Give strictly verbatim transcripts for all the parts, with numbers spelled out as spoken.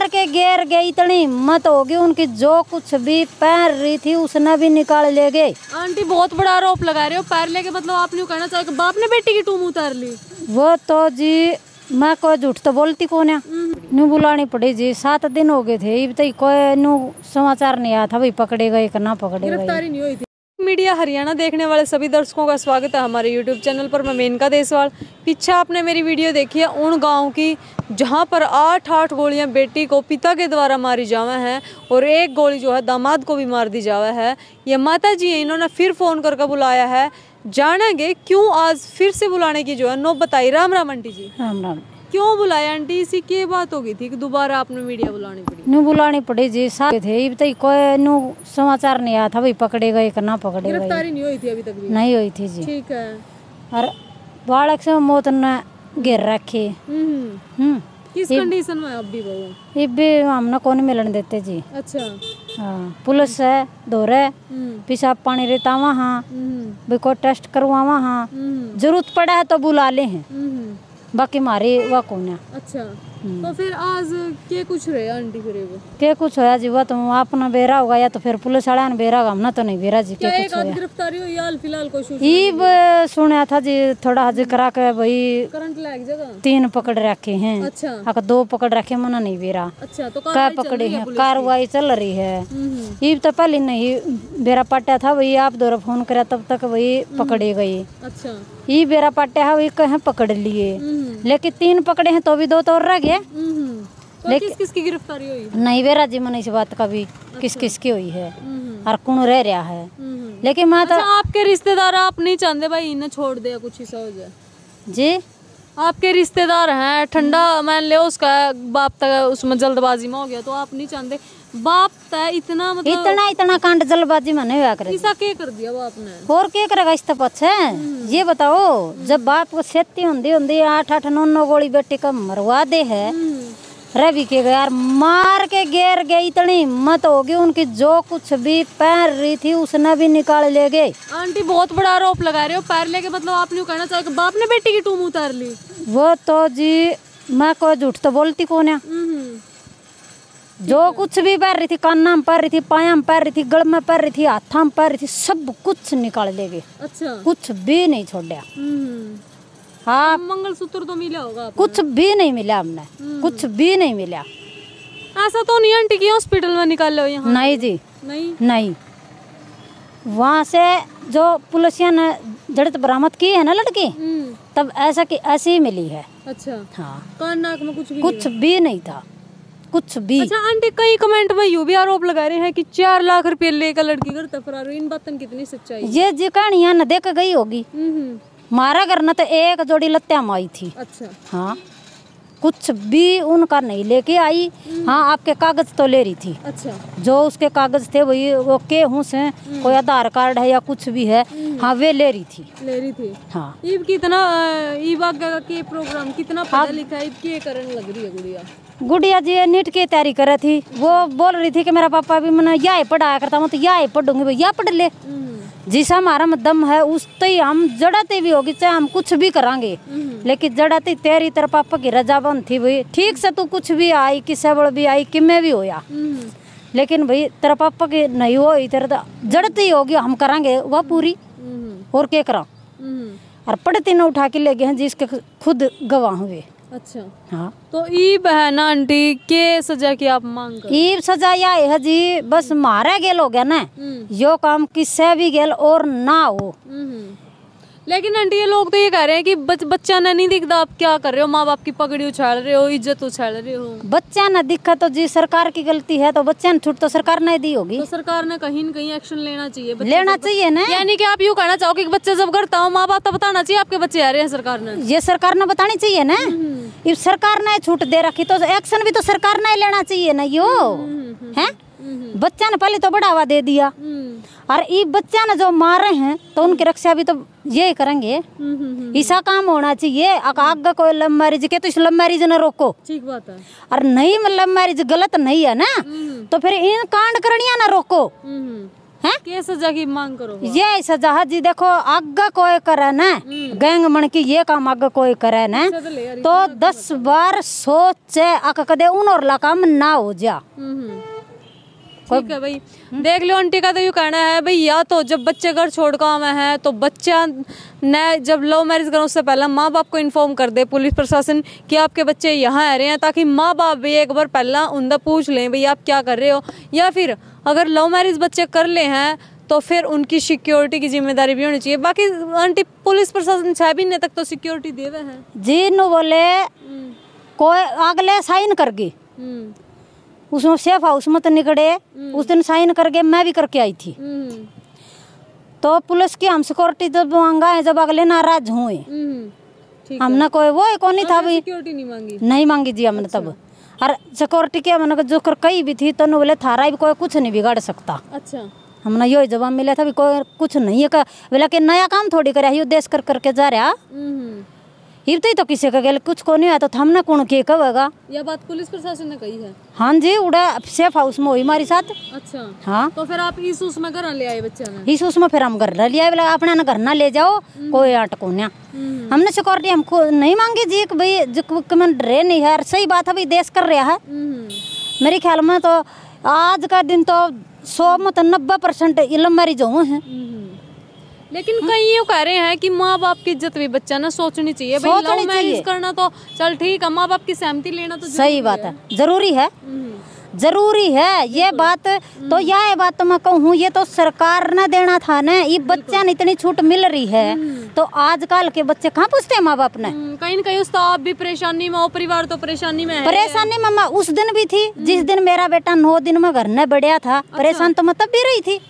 मार के गिर गई, इतनी हिम्मत होगी उनकी, जो कुछ भी पहन रही थी उसने भी निकाल ले गए। आंटी बहुत बड़ा आरोप लगा रहे हो, पैर लेके मतलब आप यूँ कहना चाहो कि बाप ने बेटी की टूम उतार ली? वो तो जी मैं कोई झूठ तो बोलती कौन है, नू बुलानी पड़ी जी। सात दिन हो गए थे, अब तक कोई नू समाचार नहीं आया था भाई पकड़े गए कि ना पकड़े गए, गिरफ्तारी नहीं हुई थी। मीडिया हरियाणा देखने वाले सभी दर्शकों का स्वागत है हमारे यूट्यूब चैनल पर। मैं मेनका देसवाल। पीछे आपने मेरी वीडियो देखी है उन गांव की जहां पर आठ आठ गोलियां बेटी को पिता के द्वारा मारी जावा है और एक गोली जो है दामाद को भी मार दी जावा है। ये माता जी है, इन्होंने फिर फोन करके बुलाया है, जानेंगे क्यों आज फिर से बुलाने की जो है नौबत बताई। राम राम आंटी जी। राम राम। क्यों बुलाया आंटी, इसी की बात हो गई थी कि दोबारा आपने मीडिया बुलानी पड़ी? नू बुलानी पड़ी जी, साथ थे, अब तक कोई नू समाचार नहीं आया था भाई पकड़े गए कि ना पकड़े गए। गिरफ्तारी नहीं हुई थी अभी तक भी? नहीं हुई थी जी। ठीक है। और बालक से मौत ने गिर रखी। हम्म हम्म किस कंडीशन में अब भी बहू? अब भी हमने कौन मिलन देते जी। अच्छा। हाँ, पुलिस है दौरे पेशाब पानी रहता वहाँ भी कोई टेस्ट करवावा, हाँ जरूरत पड़ा है तो बुला ले हैं, बाकी मारे वह कौन है। अच्छा, तो फिर आज के कुछ रहे आंटी? फिर वो के कुछ होया जी, वो तो अपना बेरा होगा या तो फिर पुलिस वाला ने बेरा होगा, हमने तो नहीं बेरा जी। क्या के एक आध गिरफ्तारी हुई हाल फिलहाल कोई सूचना? ईब सुना था जी, थोड़ा हज करा के भाई करंट लग जगह तीन पकड़ रखे हैं। अच्छा। हाँ, दो पकड़ रखे, मना नहीं बेरा। अच्छा, तो क्या पकड़े हैं, कार्रवाई चल रही है। ईब तो पहले नहीं बेरा पाटा था, वही आप दौरा फोन करा तब तक वही पकड़े गई। अच्छा। ये बेरा पाटे है वही कहीं पकड़ लिए, लेकिन तीन पकड़े हैं तो भी दो तो और रह गए। तो किस किस की गिरफ्तारी हुई? नहीं बेरा जी मन इस बात का भी किस किस की हुई है और कौन रह रहा है। लेकिन मैं तो अच्छा, आपके रिश्तेदार आप नहीं चाहते भाई इन्हें छोड़ दे, कुछ ऐसा हो जाए जी? आपके रिश्तेदार हैं, ठंडा मान ले उसका बाप तक उसमें जल्दबाजी में हो गया तो आप नहीं चाहते? बाप तय इतना मतलब इतना इतना कांड जल्दबाजी में नहीं हुआ करे। ऐसा क्या कर दिया बाप ने? और क्या करेगा इस तपच है? ये बताओ, जब बाप को सेती होंदी होंदी आठ आठ नौ नौ गोली बेटी का मरवा दे है, रवि के यार मार के गिर गई, इतनी हिम्मत होगी उनकी, जो कुछ भी पहन रही थी उसने भी निकाल ले गए। आंटी बहुत बड़ा आरोप लगा रहे हो, पैर लेके मतलब आप यूँ कहना चाहो कि बाप ने बेटी की टूम उतार ली? वो तो जी मैं कोई झूठ तो बोलती कौन है, जो कुछ भी पहन रही थी, कान्ना में पहन रही थी, पाया में पहन रही थी, गल में पहन रही थी, हाथा में पहन रही थी, सब कुछ निकाल ले गए। अच्छा। कुछ भी नहीं छोड़ा। हाँ, मंगलसूत्र तो मिला होगा? कुछ भी नहीं मिला हमने, कुछ भी नहीं मिला। ऐसा तो नहीं आंटी की हॉस्पिटल में निकाल लो यहाँ? नहीं जी, नहीं नहीं। वहाँ से जो पुलिसिया ने जड़त बरामद की है ना लड़की, तब ऐसा की ऐसी ही मिली है। अच्छा। हाँ, कान नाक में कुछ भी कुछ भी नहीं था, कुछ भी। अच्छा आंटी, कई कमेंट में यूँ भी आरोप लगा रहे हैं कि चार लाख रुपए लेकर लड़की घर तक फरार हुई, इन बातों में कितनी सच्चाई? ये जी कहानियां न देख गई होगी। मारा घर न तो एक जोड़ी लत्या में आई थी। अच्छा। हाँ, कुछ भी उनका नहीं लेके आई। हाँ, आपके कागज तो ले रही थी। अच्छा। जो उसके कागज थे वही वो के हूँ से कोई आधार कार्ड है या कुछ भी है, हाँ वे ले रही थी। ले रही थी। हाँ। ईब कितना ईब आगे के प्रोग्राम कितना पढ़ा लिखा ईब के करने लग रही है गुड़िया? गुड़िया जी नीट की तैयारी कर रही थी, वो बोल रही थी कि मेरा पापा भी मैंने यह पढ़ाया करता हूँ तो यह पढ़ूंगी, भैया पढ़ ले, जिस हमारा में दम है उस तय हम जड़ाते भी होगी, चाहे हम कुछ भी करांगे, लेकिन जड़ाती तेरी तेरे पापा की रजाबंद थी भाई, ठीक से तू कुछ भी आई किसे बड़ भी आई किमें भी होया, लेकिन भाई तेरे पापा की नहीं हो तेरे तो जड़ती होगी, हम करांगे वह पूरी, और क्या करा। और पढ़ती न उठा के ले गए हैं जिसके खुद गवाह हुए। अच्छा। हाँ, तो ईब है ना आंटी के सजा की आप मांग कर? ईब सजा या है जी, बस मारा गेल हो गया ना, यो काम किससे भी गेल और ना हो। लेकिन आंटी ये लोग तो ये कह रहे हैं कि बच, बच्चा ने नहीं दिखता, आप क्या कर रहे हो, माँ बाप की पगड़ी उछाल रहे हो, इज्जत उछाल रहे हो। बच्चा न दिखा तो जी सरकार की गलती है, तो बच्चा ने छूट तो सरकार ने दी होगी। तो सरकार ने कहीं न कहीं एक्शन लेना चाहिए, लेना चाहिए ना। यानी कि आप यूँ कहना चाहोगे कि बच्चा जब करता हो माँ बाप तो बताना चाहिए आपके बच्चे आ रहे हैं, सरकार ने ये सरकार ने बतानी चाहिए ना। इस सरकार ने छूट दे रखी तो एक्शन भी तो सरकार ने लेना चाहिए ना। यो है बच्चा ने पहले तो बढ़ावा दे दिया, और ये बच्चा ने जो मारे हैं तो उनकी रक्षा भी तो ये करेंगे। ऐसा काम होना चाहिए। आगे कोई लव मैरिज के तो इस लव मैरिज ने रोको, ठीक बात है। और नहीं लव मैरिज गलत नहीं है ना, तो फिर इन कांड करणिया ना रोको हैं? क्या सजा की मांग करो? ये सजा है जी, देखो आगे कोई करे न गैंग मन की ये काम आगे कोई करे न तो दस बार सोचे अक कदे उन और ला काम ना हो जा। ठीक है भाई, देख लो आंटी का तो यूँ कहना है भाई, या तो जब बच्चे घर छोड़ कर आवे हैं तो बच्चा ने जब लव मैरिज करो उससे पहले माँ बाप को इन्फॉर्म कर दे पुलिस प्रशासन कि आपके बच्चे यहाँ आ रहे हैं, ताकि माँ बाप भी एक बार पहला उनसे पूछ लें भाई आप क्या कर रहे हो। या फिर अगर लव मैरिज बच्चे कर ले हैं तो फिर उनकी सिक्योरिटी की जिम्मेदारी भी होनी चाहिए। बाकी आंटी पुलिस प्रशासन छह महीने तक तो सिक्योरिटी देवे हैं जी। नो बोले कोई अगले साइन कर गई उसमें सेफ हाउस में तो निकले, उस दिन साइन करके मैं भी करके आई थी। तो पुलिस की हम सिक्योरिटी जब मांगा है, जब अगले नाराज हुए हमने कोई वो कौन नहीं था भाई, सिक्योरिटी नहीं मांगी नहीं मांगी जी हमने तब। और सिक्योरिटी के मैंने जो कर कही भी थी तो बोले थारा भी कोई कुछ नहीं बिगाड़ सकता। अच्छा, हमने यो जवाब मिला था भी कोई कुछ नहीं है, बोला कि नया काम थोड़ी करे यो देश कर करके जा रहा ये तो, तो किसी का गल कुछ को नहीं आया तो हमने कौन के कहेगा। यह बात पुलिस प्रशासन ने कही है? हाँ जी, उड़ा सेफ हाउस में हुई हमारे साथ। अच्छा, हाँ। तो फिर आप इस उसमें घर ले आए बच्चा ने? इस उसमें फिर हम घर लिया, बोला अपना ना घर ना ले जाओ कोई अटको ना। हमने सिक्योरिटी हमको नहीं मांगी जी कि भाई जो डरे नहीं है, सही बात है भाई देश कर रहा है। मेरे ख्याल में तो आज का दिन तो सौ में तो नब्बे परसेंट इलम मैरिज हुए हैं। लेकिन कई यूँ कह रहे हैं कि माँ बाप की इज्जत भी बच्चा ना सोचनी चाहिए। भाई लव मैरिज करना तो चल ठीक है, माँ बाप की सहमति लेना तो सही बात है, जरूरी है, जरूरी है ये बात। तो यह बात तो मैं कहूँ ये तो सरकार ने देना था ना, ये बच्चा ने इतनी छूट मिल रही है तो आजकल के बच्चे कहाँ पूछते हैं माँ बाप ने। कहीं न कहीं उस तो आप भी परेशानी में हो, परिवार तो परेशानी में है। परेशानी में उस दिन भी थी जिस दिन मेरा बेटा नौ दिन में घर न बढ़िया था। परेशान तो मैं तब भी रही थी,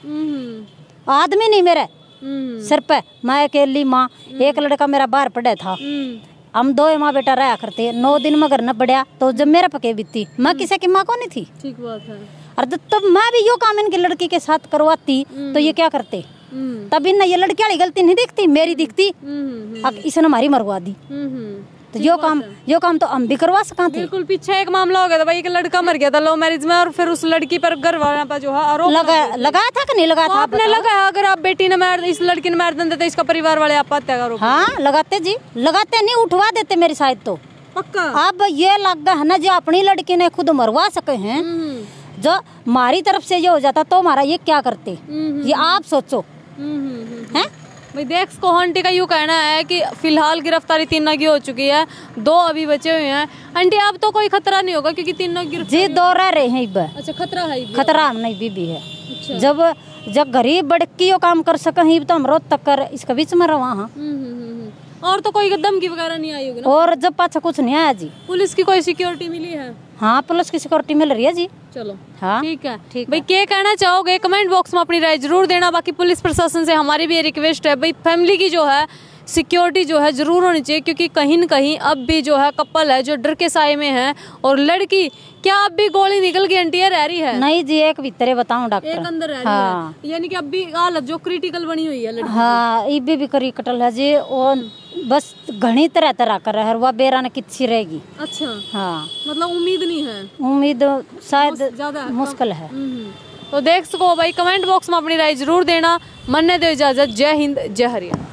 आदमी नहीं मेरे सिर पे, मैं अकेली माँ, एक लड़का मेरा बाहर पड़ा था, हम दो माँ बेटा रहा करते। नौ दिन में घर न बढ़िया तो जब मेरा पके बीती मैं किसी की माँ को नहीं थी। ठीक बात है। और तब मैं भी यो काम इनकी लड़की के साथ करवाती तो ये क्या करते, तब इन ये लड़की वाली गलती नहीं दिखती, मेरी दिखती। अब इसने हमारी मरवा दी तो यो काम यो काम तो हम भी करवा सकते थे। बिल्कुल, पीछे एक मामला हो गया था भाई, एक लड़का मर गया था लव मैरिज में और फिर उस लड़की पर घर वालों पर जो है आरोप लगा लगाया था कि नहीं लगाया था? आपने लगाया, अगर आप बेटी ने मार इस लड़की ने मार देते तो इसका परिवार वाले आप हत्या करो। हाँ लगाते जी, लगाते नहीं, उठवा देते मेरी शायद तो पक्का। अब ये लग है ना जो अपनी लड़की ने खुद मरवा सके हैं, जो हमारी तरफ से ये हो जाता तो हमारा ये क्या करते, ये आप सोचो हैं। भाई देख को आंटी का यूँ कहना है कि फिलहाल गिरफ्तारी तीनों की हो चुकी है, दो अभी बचे हुए हैं। आंटी अब तो कोई खतरा नहीं होगा क्योंकि तीनों जी दो रह रहे हैं। अच्छा, खतरा है? खतरा नहीं बीबी है। अच्छा। जब जब गरीब बड़की यो काम कर सके तो हम रोज तक कर इसके बीच में रहा। हाँ, और तो कोई धमकी वगैरह नहीं आई होगी ना? और जब पाछा कुछ नहीं आया जी। पुलिस की कोई सिक्योरिटी मिली है? हाँ, पुलिस की सिक्योरिटी मिल रही है जी। चलो हाँ ठीक है, ठीक भाई। क्या कहना चाहोगे कमेंट बॉक्स में अपनी राय जरूर देना। बाकी पुलिस प्रशासन से हमारी भी ये रिक्वेस्ट है भाई, फैमिली की जो है सिक्योरिटी जो है जरूर होनी चाहिए, क्योंकि कहीं न कहीं अब भी जो है कपल है जो डर के साए में है। और लड़की क्या अब भी गोली निकल गई आंटी रह रही है? नहीं जी, एक भीतर बताऊं डॉक्टर, एक अंदर रह हाँ। रही है, यानी कि अब भी हालत जो क्रिटिकल बनी हुई है लड़की। हाँ, इबे भी क्रिटिकल है जी, और बस घनी तरह तरह कर रहा है वह बेरा ने किच्छी रहेगी। अच्छा, हाँ, मतलब उम्मीद नहीं है? उम्मीद शायद ज्यादा मुश्किल है। तो देख सको भाई, कमेंट बॉक्स में अपनी राय जरूर देना। मन्ने दो इजाजत, जय हिंद जय हरियाणा।